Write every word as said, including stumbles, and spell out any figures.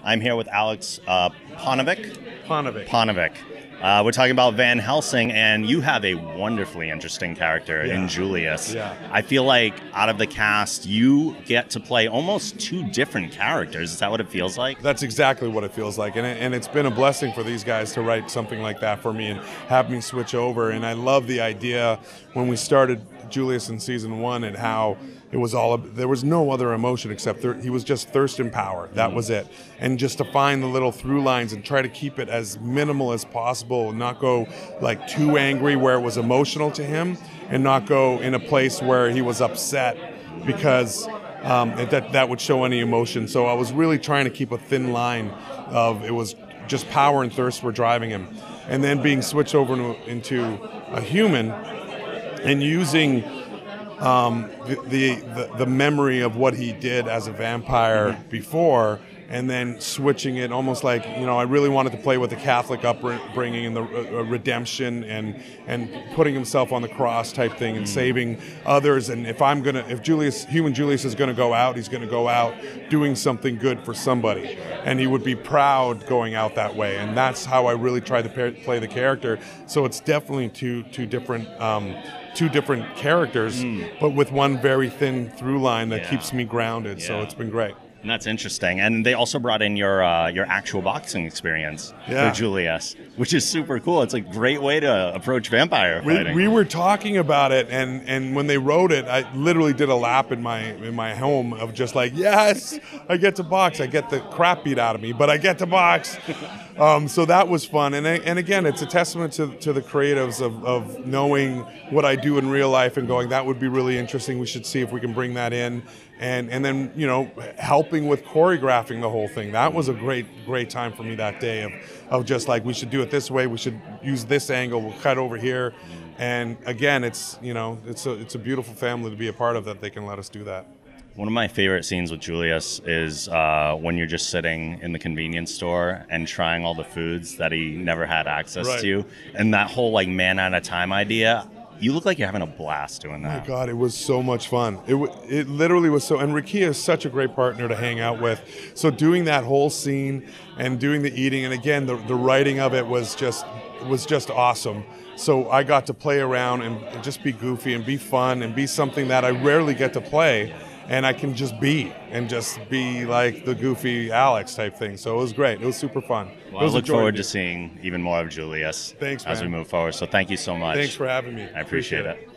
I'm here with Alex uh, Paunovic. Paunovic. Paunovic. Uh, we're talking about Van Helsing, and you have a wonderfully interesting character Yeah. in Julius. Yeah. I feel like out of the cast, you get to play almost two different characters. Is that what it feels like? That's exactly what it feels like, and, it, and it's been a blessing for these guys to write something like that for me and have me switch over. And I love the idea when we started Julius in season one and how it was all, there was no other emotion except thir- he was just thirst and power. That was it. And just to find the little through lines and try to keep it as minimal as possible and not go like too angry where it was emotional to him and not go in a place where he was upset because um, that, that would show any emotion. So I was really trying to keep a thin line of it was just power and thirst were driving him. And then being switched over into, into a human and using Um, the, the, the the memory of what he did as a vampire before, and then switching it almost like, you know, I really wanted to play with the Catholic upbringing and the uh, redemption and and putting himself on the cross type thing and saving others. And if I'm gonna, if Julius, human Julius is gonna go out, he's gonna go out doing something good for somebody, and he would be proud going out that way. And that's how I really tried to pair, play the character. So it's definitely two two different. Um, two different characters, mm. but with one very thin through line that yeah. keeps me grounded. Yeah. So it's been great. And that's interesting. And they also brought in your uh, your actual boxing experience yeah. for Julius, which is super cool. It's a great way to approach vampire we, fighting. We were talking about it, and, and when they wrote it, I literally did a lap in my in my home of just like, yes, I get to box. I get the crap beat out of me, but I get to box. um, so that was fun. And and again, it's a testament to, to the creatives of, of knowing what I do in real life and going, that would be really interesting. We should see if we can bring that in. And and then, you know, helping with choreographing the whole thing. That was a great, great time for me that day of, of just like, we should do it this way. We should use this angle. We'll cut over here. And again, it's, you know, it's a, it's a beautiful family to be a part of that they can let us do that. One of my favorite scenes with Julius is uh, when you're just sitting in the convenience store and trying all the foods that he never had access right. to. And that whole like man at a time idea. You look like you're having a blast doing that. Oh my God, it was so much fun. It w- it literally was so, and Rakia is such a great partner to hang out with. So doing that whole scene and doing the eating, and again, the, the writing of it was just was just awesome. So I got to play around and, and just be goofy and be fun and be something that I rarely get to play. And I can just be, and just be like the goofy Alex type thing. So it was great. It was super fun. Well, I look forward to seeing even more of Julius Thanks, as man. we move forward. So thank you so much. Thanks for having me. I appreciate, appreciate it. it.